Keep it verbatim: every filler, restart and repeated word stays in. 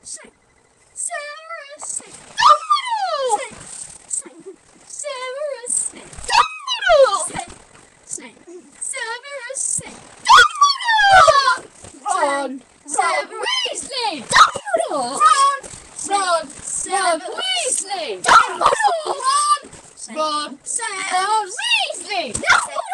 Sing. Severus, sing. Sing. Severus, sing. Sing. Sing. Severus, sing. Ron. Severus, Weasley. Ron. Ron. Severus, Weasley. Ron. Ron. Severus, Weasley.